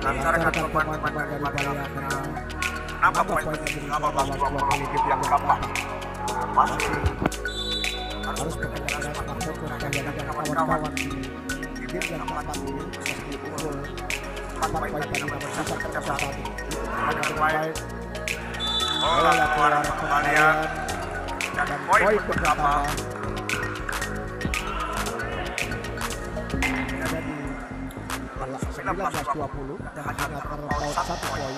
lancarkan pemain-pemain dari Bali karena kenapa poin 15-20 game yang gampang masih harus bekerja keras untuk menjadikan kawan-kawan di game yang keempat ini seperti unggul 4 poin tadi namun bisa tercapai dengan baik. Bola keluar kembalian dan poin pertama ada di 19-20 dan hanya terpaut 1 poin.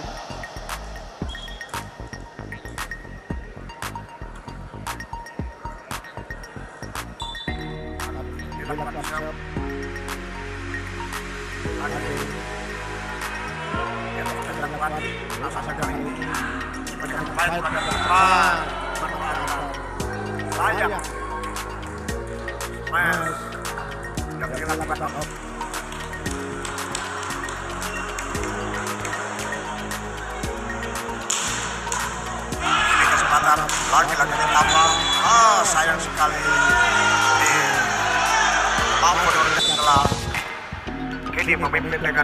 Dilakukan serve ada yang dilakukan masa sekali baik pada depan sayang mas yang dilakukan off ini kesempatan lagi-lagi ditambah sayang sekali mampu setelah kini memimpin dengan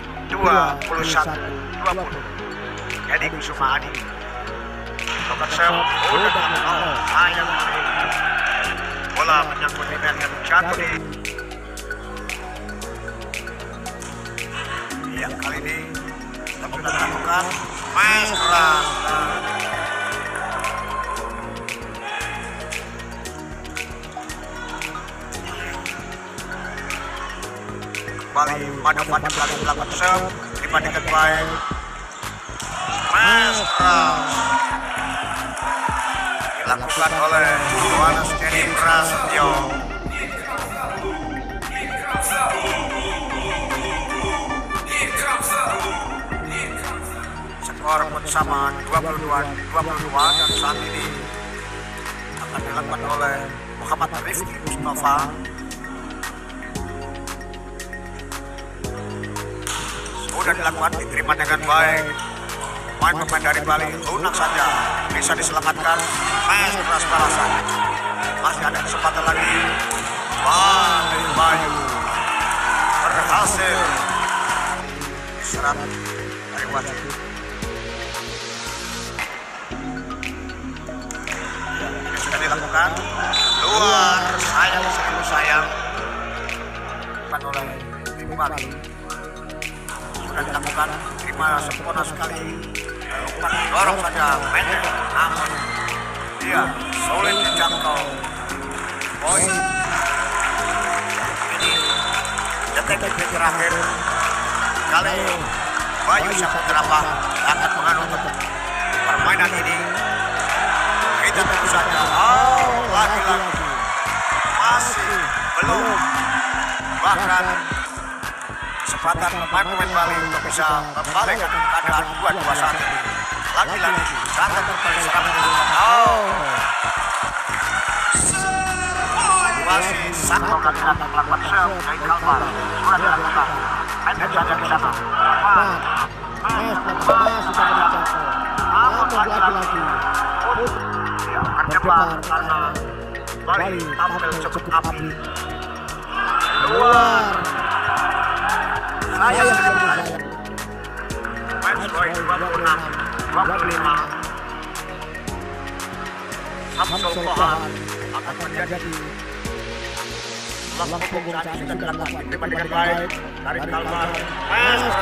21-20 Edi Kusuma Adi Lokat serve udah sayang bola menyangkut di net yang jatuh di yang kali ini tapi sudah dilakukan mas keras kembali pada kali melakukan serve dibandingkan baik mas keras dilakukan oleh Yohanes Edi Prasetyo. Skor pun sama 22-22 dan saat ini akan dilakukan oleh Muhammad Rifki Mustafa. Sudah dilakukan, diterima dengan baik. Pemain dari Bali lunak saja bisa diselamatkan. Mas keras balasan masih ada kesempatan lagi. Bali Bayu berhasil serat dari wasit. Ini sudah dilakukan luar sayang seribu sayang bukan oleh tim Bali sudah dilakukan terima sempurna sekali. Umpan dorong saja pendek namun dia sulit dijangkau poin. Ini detik-detik terakhir kali Bayu Saputra akan menganuti permainan ini. Kita tunggu saja. Lagi-lagi masih belum bahkan kesempatan pemain Bali untuk bisa membalikkan keadaan 2-2 saat ini. Lagi-lagi sangat berserang masih satu kali melakukan serve dari Kalbar sudah dilakukan pendek saja di sana namun lagi-lagi terjebak karena Bali tampil cukup api luar saya match point 26-25 Samsul Kohan akan menjadi tulang punggung saat sudah dilakukan dibandingkan baik dari Kalbar.